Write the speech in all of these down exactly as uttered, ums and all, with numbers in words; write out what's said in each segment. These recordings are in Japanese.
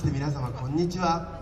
して皆様こんにちは。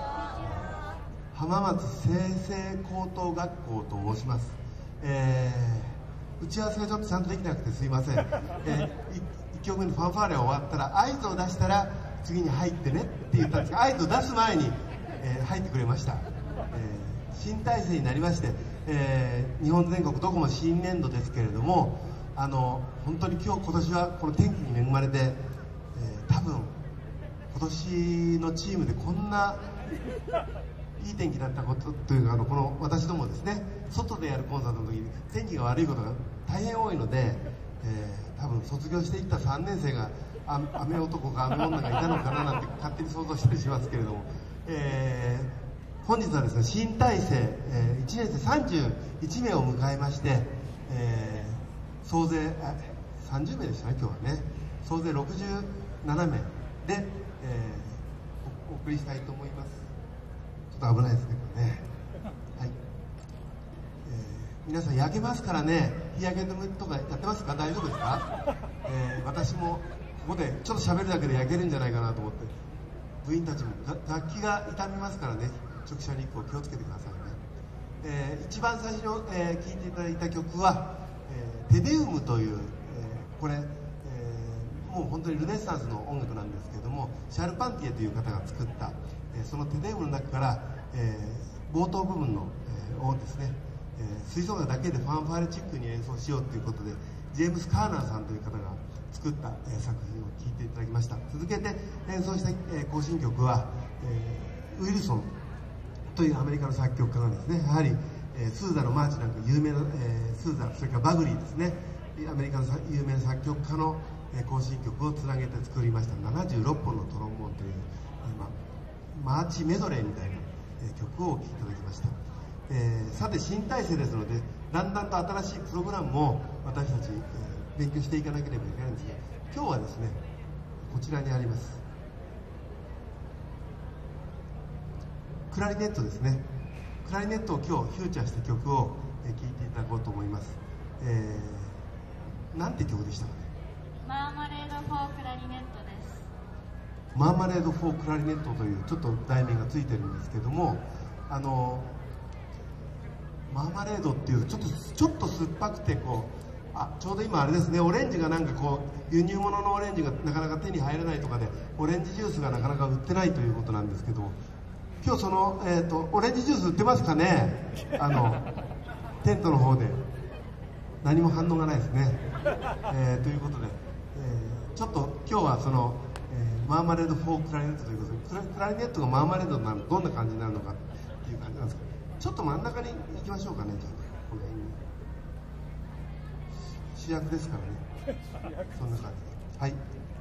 浜松清成高等学校と申します。えー、打ち合わせがちょっとちゃんとできなくてすいません。えー、いっきょくめのファンファーレが終わったら合図を出したら次に入ってねって言ったんですが、合図を出す前に、えー、入ってくれました。えー、新体制になりまして、えー、日本全国どこも新年度ですけれども、あの本当に今日今年はこの天気に恵まれて、えー、多分今年のチームでこんないい天気だったことというか、あのこの私どもですね、外でやるコンサートの時に天気が悪いことが大変多いので、えー、多分卒業していったさんねん生があ雨男か雨女がいたのかななんて勝手に想像したりしますけれども、えー、本日はですね新体制、えー、いちねん生さんじゅういちめいを迎えまして、えー、総勢さんじゅうめいでしたね今日はね。総勢ろくじゅうななめいで、えー、お送りしたいと思います。ちょっと危ないですねこれね。はい、えー、皆さん焼けますからね。日焼け止めとかやってますか？大丈夫ですか？えー、私もここでちょっと喋るだけで焼けるんじゃないかなと思って、部員たちも楽器が痛みますからね、直射日光気をつけてくださいね。えー、一番最初に、えー、聴いていただいた曲は、えー、テデウムという、えー、これ、えー、もう本当にルネッサンスの音楽なんですけれども、シャルパンティエという方が作った、えー、そのテデウムの中から、えー、冒頭部分の、えー、をですね、えー、吹奏楽だけでファンファーレチックに演奏しようということで、ジェームス・カーナーさんという方が作った、えー、作品を聴いていただきました。続けて演奏した、えー、行進曲は、えー、ウィルソンというアメリカの作曲家がですね、やはり、えー、スーザのマーチなんか有名な、えー、スーザ、それからバグリーですね、アメリカの有名な作曲家の、えー、行進曲をつなげて作りましたななじゅうろっぽんのトロンボーンという、えーまあ、マーチメドレーみたいな、えー、曲をお聴きいただきました。えー、さて新体制ですので、だんだんと新しいプログラムも私たち、えー、勉強していかなければいけないんですが、今日はですねこちらにありますクラリネットですね。クラリネットを今日フューチャーした曲を聴、えー、いていただこうと思います。えー、なんて曲でしたかね。 マーマレード・フォー・クラリネットです。 マーマレード・フォー・クラリネットというちょっと題名がついてるんですけども、あのマーマレードっていうちょっとちょっと酸っぱくて、こうあちょうど今あれですね、オレンジがなんかこう輸入物のオレンジがなかなか手に入らないとかで、オレンジジュースがなかなか売ってないということなんですけど、今日その、えー、とオレンジジュース売ってますかね。あのテントの方で何も反応がないですね。えー、ということで、えー、ちょっと今日はその、えー、マーマレード・フォー・クラリネットということで、クラ、クラリネットがマーマレードになるとどんな感じになるのかっていう感じなんですけど、ちょっと真ん中に行きましょうかね。じゃあこの辺に主役ですからね。そんな感じで、はい、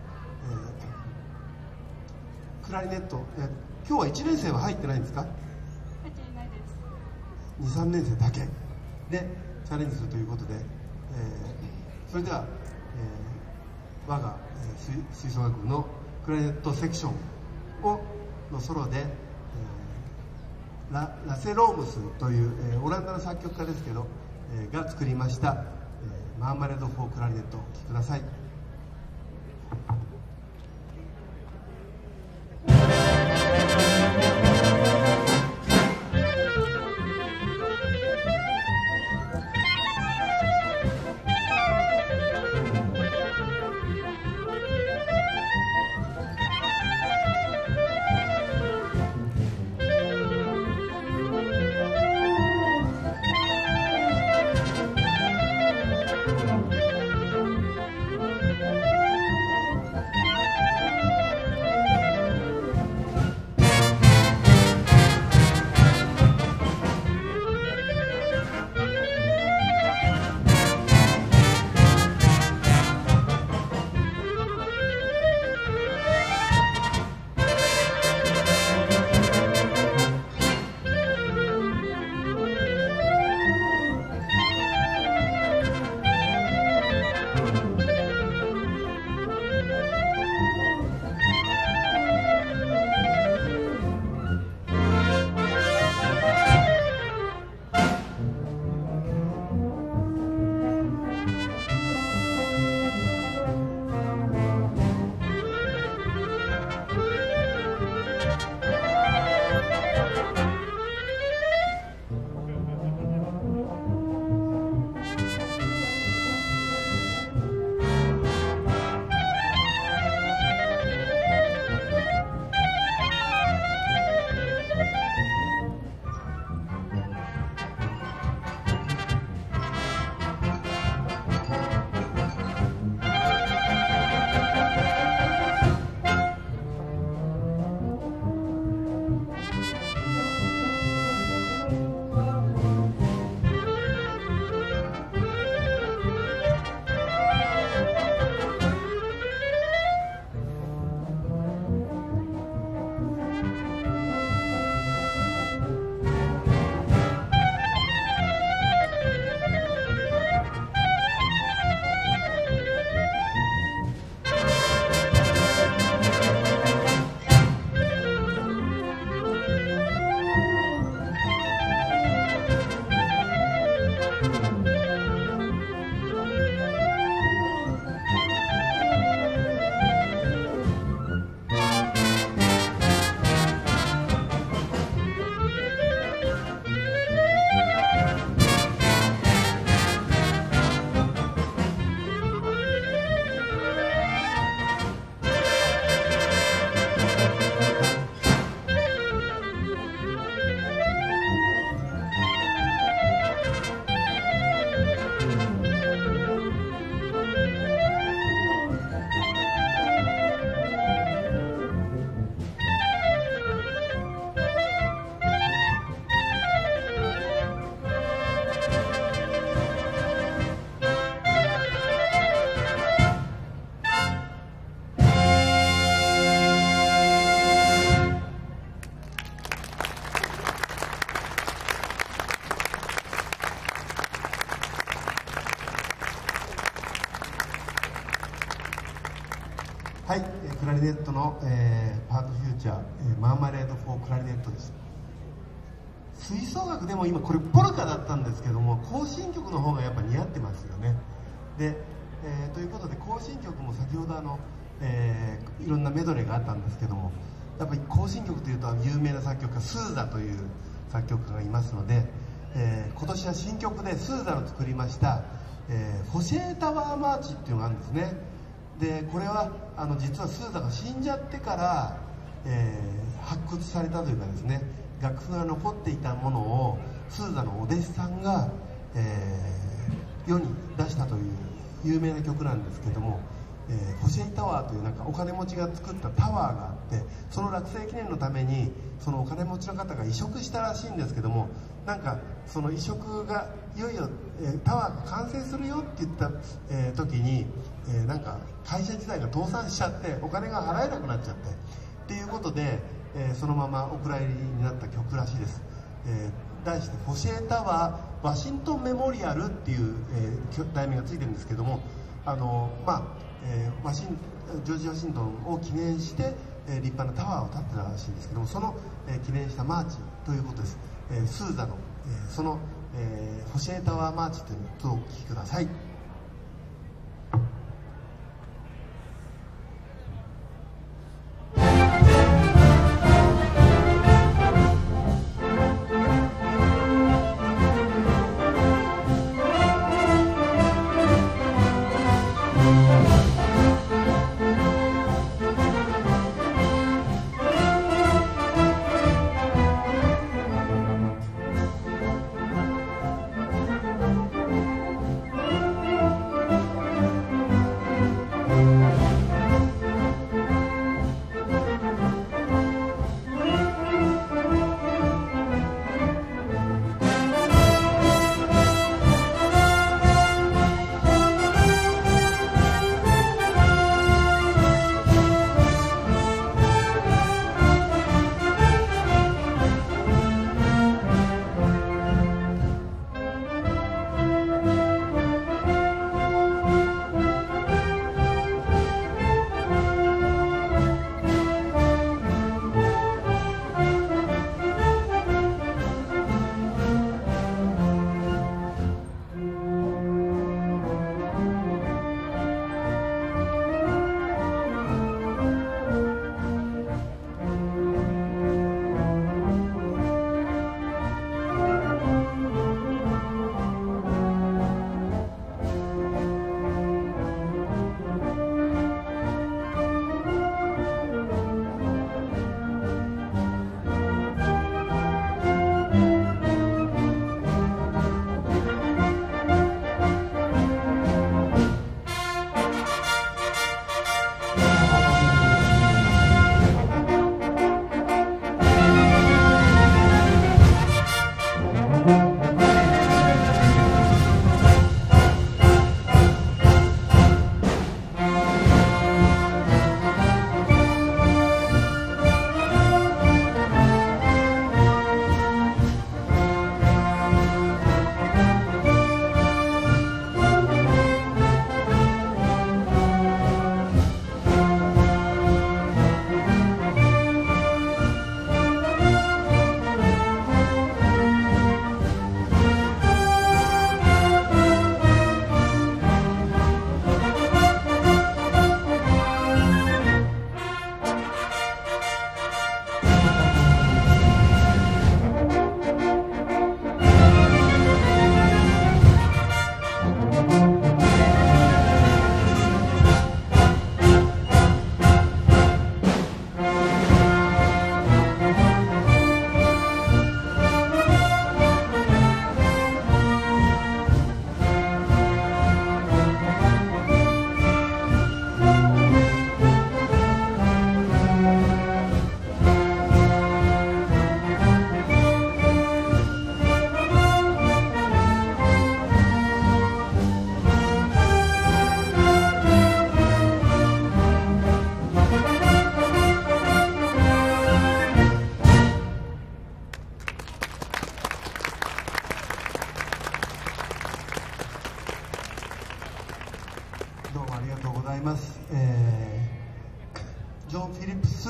えー、クラリネット、えー、今日はいちねん生は入ってないんですか？ 入っていないです。 に、さんねん生だけでチャレンジするということで、えー、それでは、えー、我が、えー、吹奏楽部のクラリネットセクションをのソロで、えー、ラ, ラセロームスという、えー、オランダの作曲家ですけど、えー、が作りました、えー、マーマレード・フォー・クラリネットをお聴きください。 クラリネットの、えー、パートフューチャー、えー、マーマレード・フォー・クラリネットです。吹奏楽でも今これポルカだったんですけども、行進曲の方がやっぱ似合ってますよね。で、えー、ということで行進曲も先ほどあの、えー、いろんなメドレーがあったんですけども、やっぱり行進曲というと有名な作曲家スーザという作曲家がいますので、えー、今年は新曲でスーザの作りました、えー、フォシェータワーマーチっていうのがあるんですね。でこれはあの実はスーザが死んじゃってから、えー、発掘されたというかですね、楽譜が残っていたものをスーザのお弟子さんが、えー、世に出したという有名な曲なんですけども、えー、フォシェイタワーというなんかお金持ちが作ったタワーがあって、その落成記念のためにそのお金持ちの方が移植したらしいんですけども、なんかその移植がいよいよ、えー、タワーが完成するよって言った、えー、時に、えー、なんか会社自体が倒産しちゃってお金が払えなくなっちゃってっていうことで、えー、そのままお蔵入りになった曲らしいです。えー、題してフォシェータワーワシントンメモリアルっていう、えー、題名がついてるんですけども、あのまあえー、ワシンジョージ・ワシントンを記念して、えー、立派なタワーを建てたらしいんですけども、その、えー、記念したマーチということです。えー、スーザの、えー、その、えー、フォシェータワーマーチというのをお聴きください。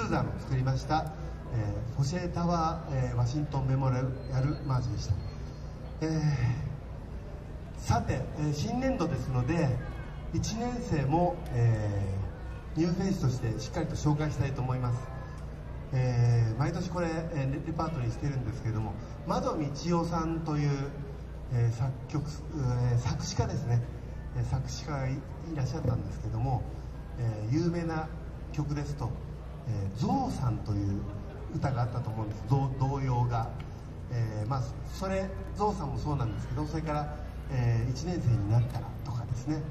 ーザの作りました、えー、フォシェータワー、えー、ワシントンメモリアルマーチでした。えー、さて、えー、新年度ですのでいちねん生も、えー、ニューフェイスとしてしっかりと紹介したいと思います。えー、毎年これ、えー、レパートリーしてるんですけれども、窓道夫さんという、えー、作曲、えー、作詞家ですね、えー、作詞家が い, いらっしゃったんですけども、えー、有名な曲ですと「えー、ゾウさん」という歌があったと思うんです。童謡が、えーまあ、それゾウさんもそうなんですけど、それから、えー、いちねん生になったらとかですね、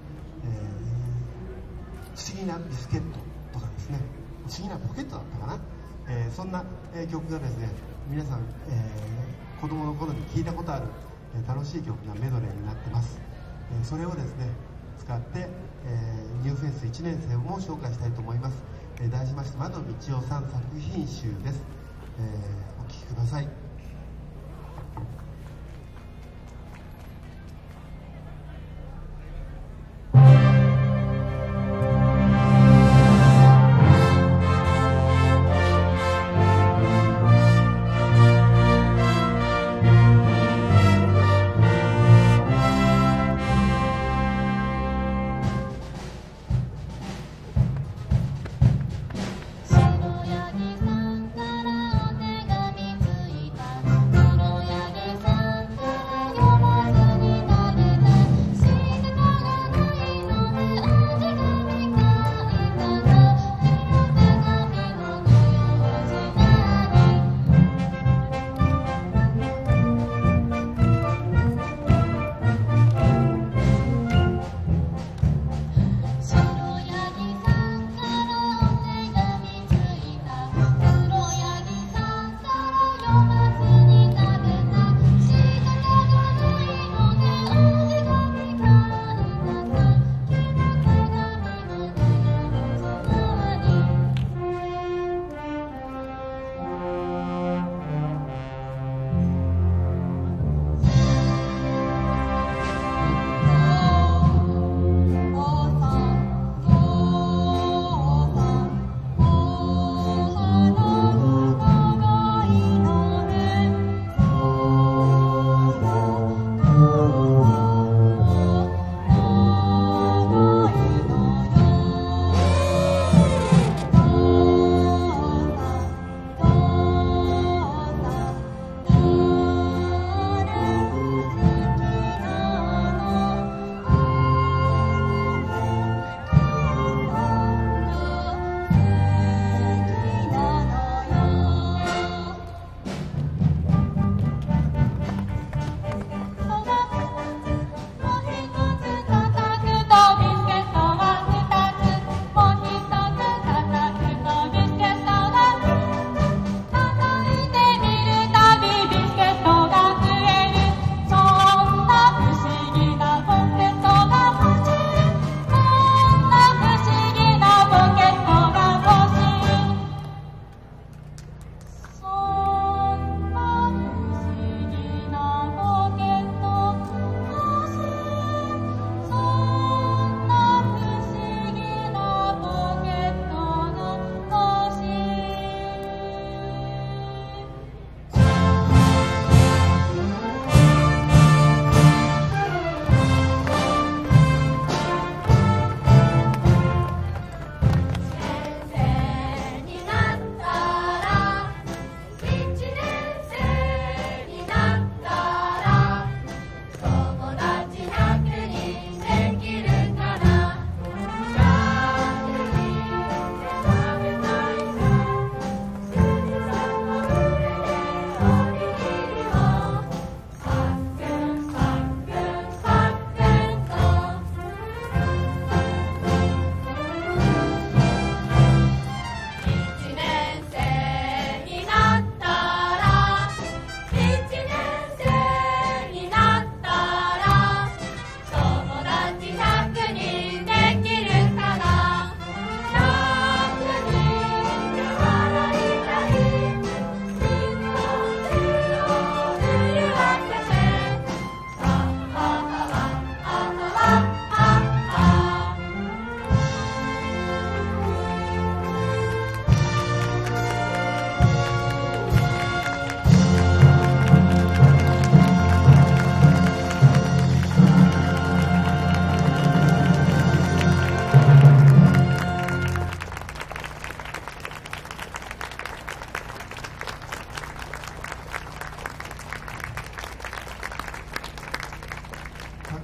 えー、不思議なビスケットとかですね、不思議なポケットだったかな、えー、そんな、えー、曲がですね、皆さん、えー、子供の頃に聞いたことある、えー、楽しい曲がメドレーになってます。えー、それをですね使って、えー、ニューフェイスいちねん生も紹介したいと思います。えー、題しまして窓道夫さん作品集です。えー、お聴きください。 白柳さんからお手紙ついた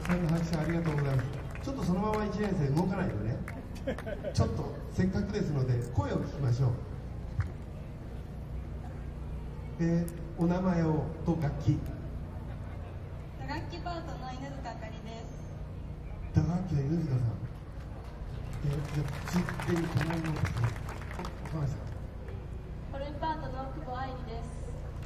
さんの拍手ありがとうございます。ちょっとそのままいちねん生動かないでね。ちょっとせっかくですので声を聞きましょう。えー、お名前をと楽器。 打楽器パートの犬塚あかりです。 打楽器の犬塚さん。えー、じゃあついでに隣のですね。お、お母さん。 ホルンパートの久保愛理です。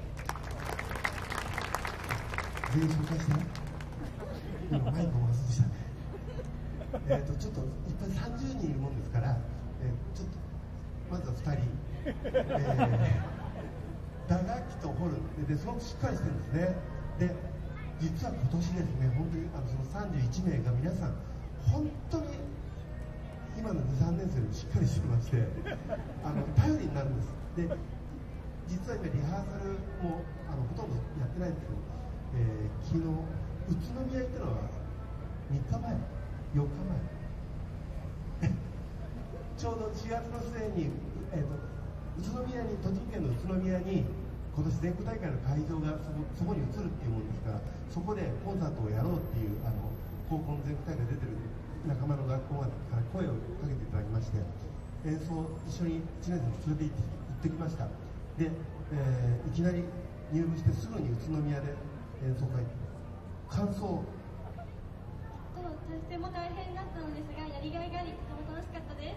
全員紹介して。今マイクを回すでしたね。えっとちょっといっぱいさんじゅうにんいるもんですから、えー、ちょっとまずはふたり、えー、打楽器とホルンですごくしっかりしてるんですね。で実は今年ですね、本当にあのそのさんじゅういちめいが皆さん本当に今のにさんねん生よりしっかりしてまして、あの頼りになるんです。で実は今リハーサルもあのほとんどやってないんですけど、えー、昨日宇都宮行ったのはみっかまえよっかまえちょうどしがつの末に、えー、と宇都宮に栃木県の宇都宮に今年全国大会の会場がそこ、そこに移るっていうものですから、そこでコンサートをやろうっていうあの高校の全国大会出てる仲間の学校から声をかけていただきまして、演奏一緒にいちねん生に連れて行って行ってきました。で、えー、いきなり入部してすぐに宇都宮で演奏会感想。 ととても大変だったのですが、やりがいがありとても楽しかったです。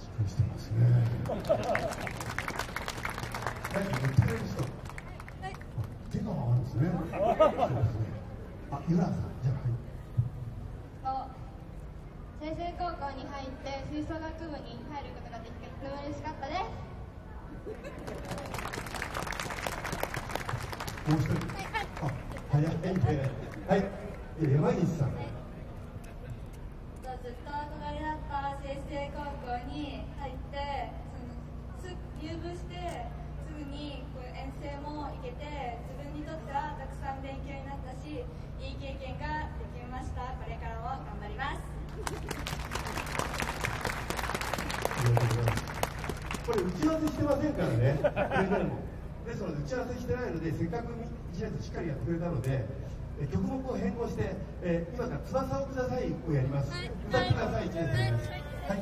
しっかりしてますね。何か言ってくれる人、はい、手が回るんですね。そうですね。あ、ゆらさん、じゃあ、はい。 先生高校に入って吹奏楽部に入ることができてとても嬉しかったです。 もう一人、あ、早いね。はい、山岸さん。はい、 ずっと憧れだった先生高校に入って、そのす入部してすぐにこう遠征も行けて、自分にとってはたくさん勉強になったし、いい経験ができました。これからも頑張ります。 これ打ち合わせしてませんからね。これからもですので打ち合わせしてないので、せっかくいちねん生しっかりやってくれたので、え曲目を変更して、えー、今から翼をくださいをやります。はい、歌ってください。いちねん生です。はい。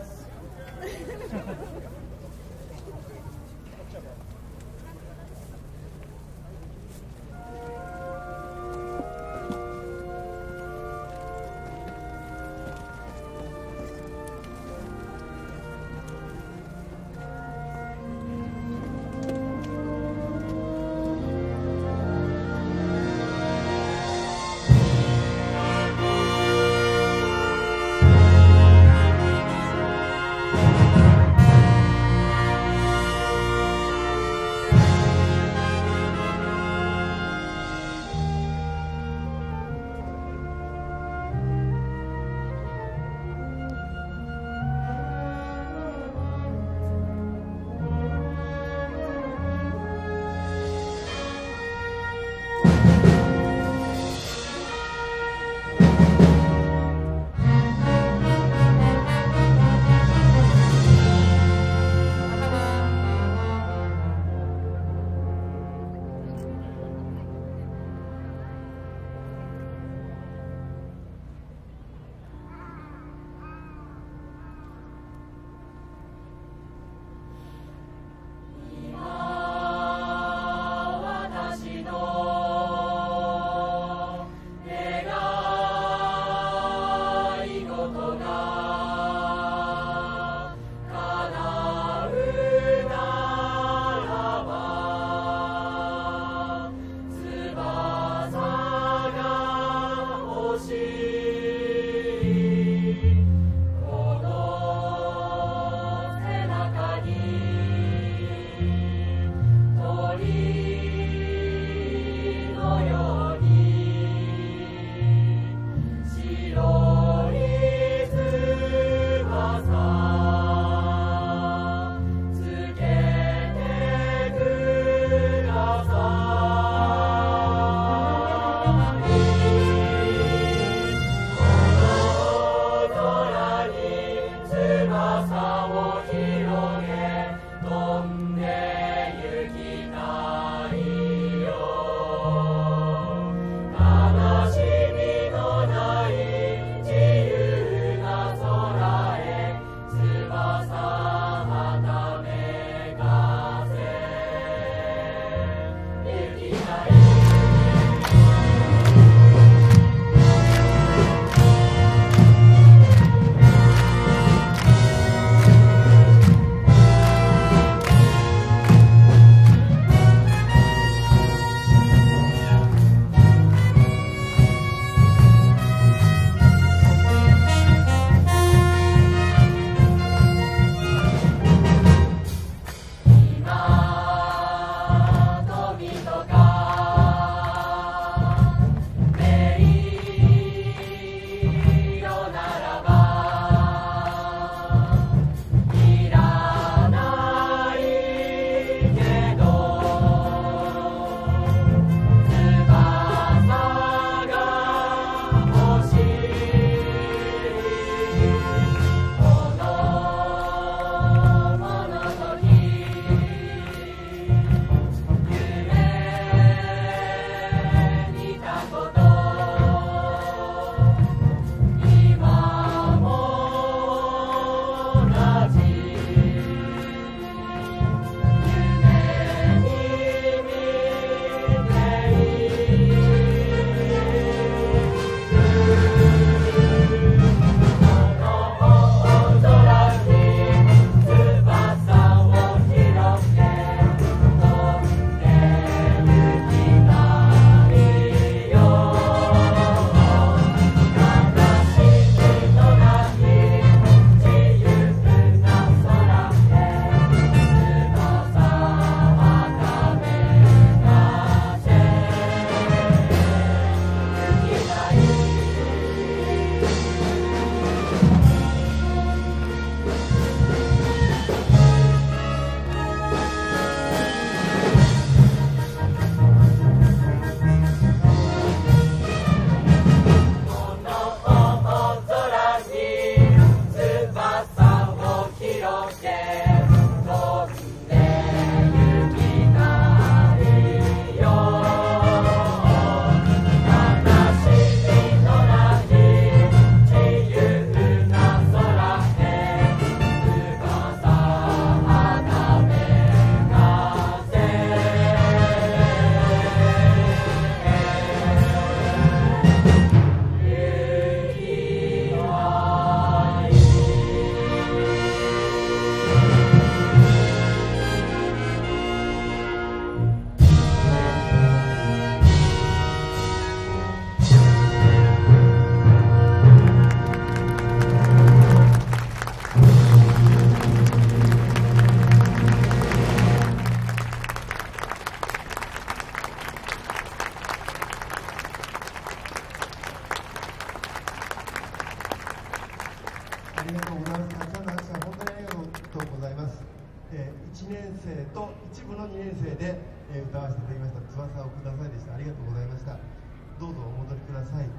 りがとうございます。たくさんの拍手は本当にありがとうございます。えー、いちねん生と一部のにねん生で、えー、歌わせていただきました「翼をください」でした。ありがとうございました。どうぞお戻りください。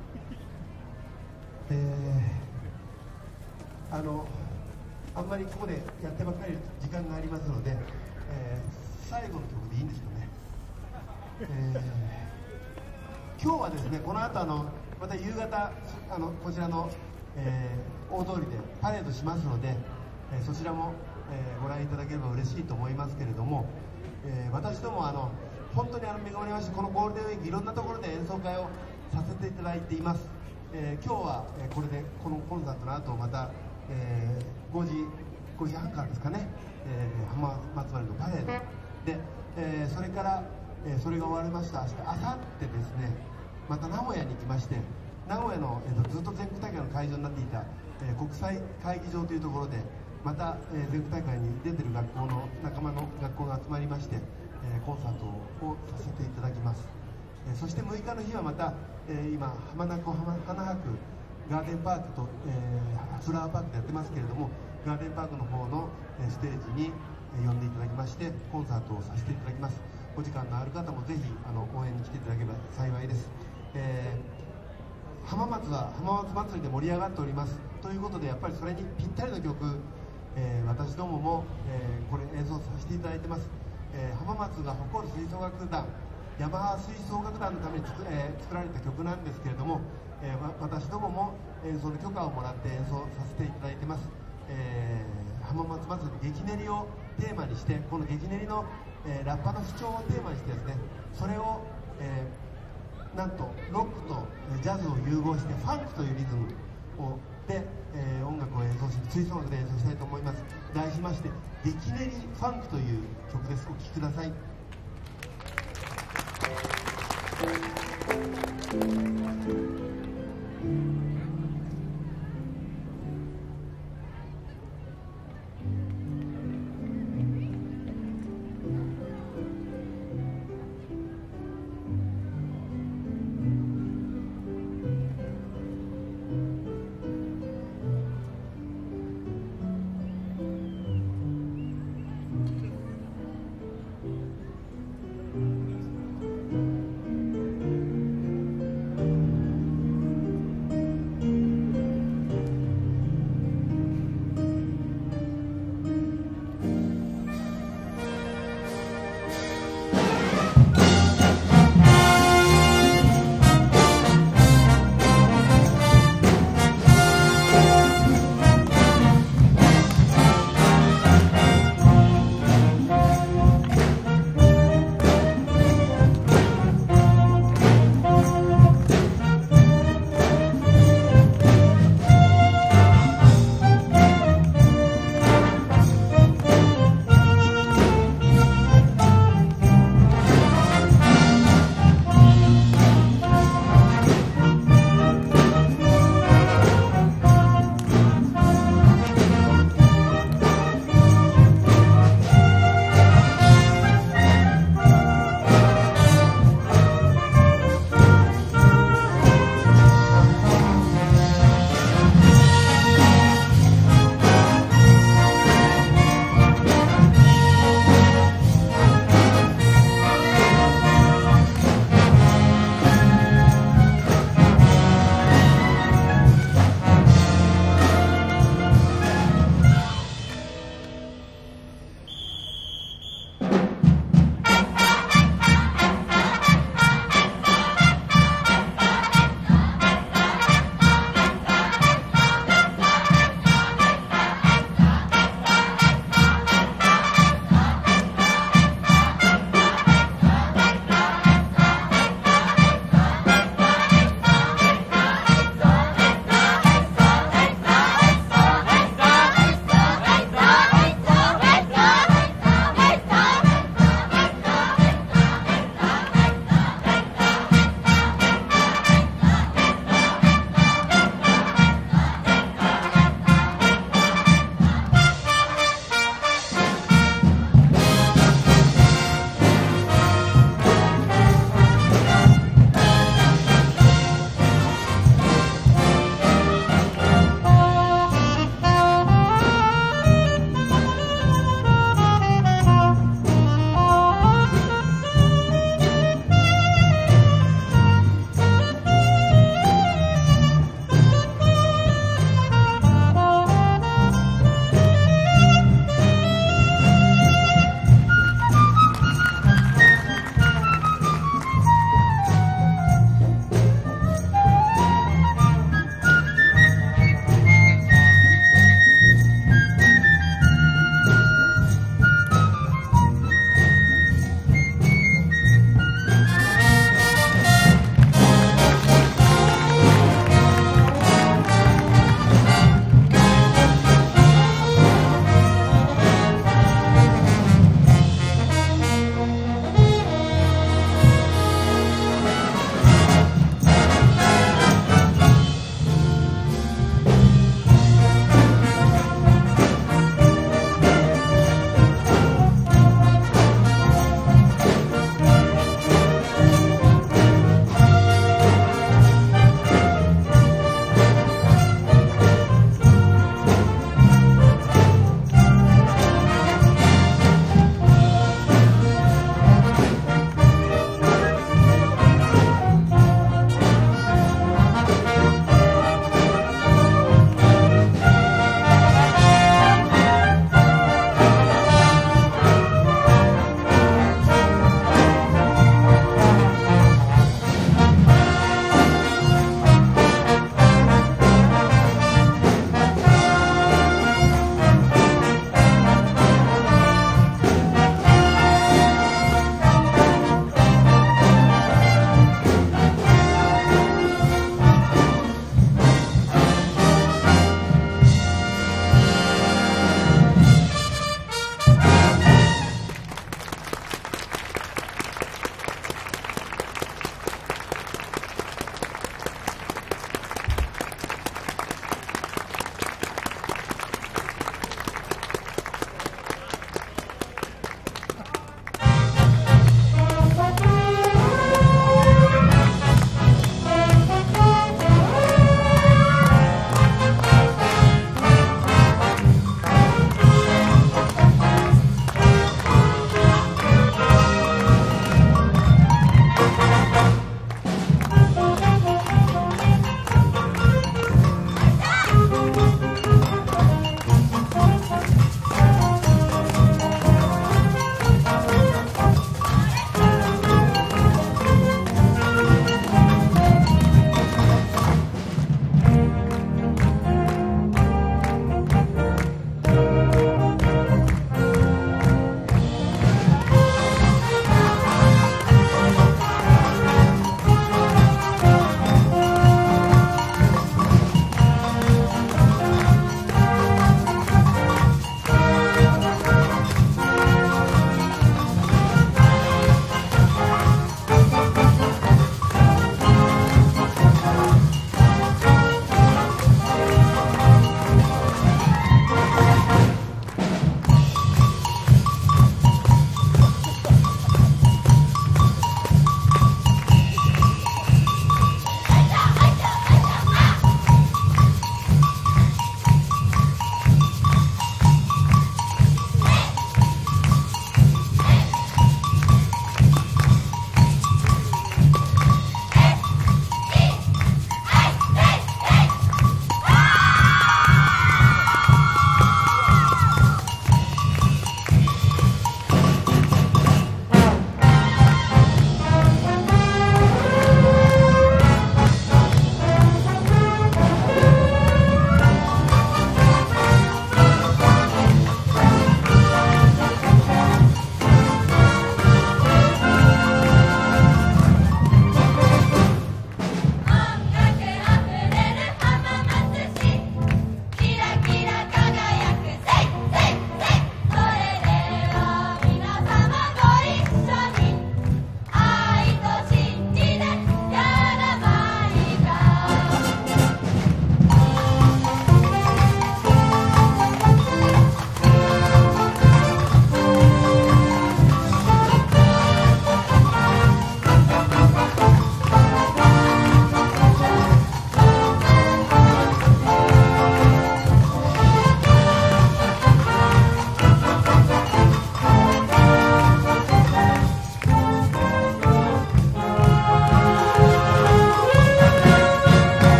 えー、あのあんまりここでやってばっかり時間がありますので、えー、最後の曲でいいんですかね。えー、今日はですね、この後あのまた夕方あのこちらの、えー、大通りでパレードしますので、えー、そちらも、えー、ご覧いただければ嬉しいと思いますけれども、えー、私どもあの本当にあの恵まれまして、このゴールデンウィークいろんなところで演奏会をさせていただいています。えー、今日は、えー、これでこのコンサートの後また、えー、ごじごじはんからですかね、えー、浜松原のパレードで、えー、それから、えー、それが終わりました明日明後日ですね、また名古屋に行きまして、名古屋の、えー、とずっと全国大会の会場になっていた、えー、国際会議場というところでまた、えー、全国大会に出てる学校の仲間の学校が集まりまして、えー、コンサートをさせていただきます。えー、そしてむいかの日はまた、えー、今浜名湖花博ガーデンパークと、えー、フラワーパークでやってますけれども、ガーデンパークの方の、えー、ステージに、えー、呼んでいただきましてコンサートをさせていただきます。お時間のある方もぜひあの応援に来ていただければ幸いです。えー、浜松は浜松祭りで盛り上がっておりますということで、やっぱりそれにぴったりの曲、えー、私どもも、えー、これ演奏させていただいてます。えー、浜松が誇る吹奏楽団ヤマハ吹奏楽団のために作、えー、作られた曲なんですけれども、えー、私どもも演奏の許可をもらって演奏させていただいてます。えー、浜松祭り劇練りをテーマにして、この劇練りの、えー、ラッパの主張をテーマにしてですね、それを、えー、なんとロックとジャズを融合してファンクというリズムをで、えー、音楽を演奏し吹奏楽で演奏したいと思います。題しまして劇練りファンクという曲です。お聴きください。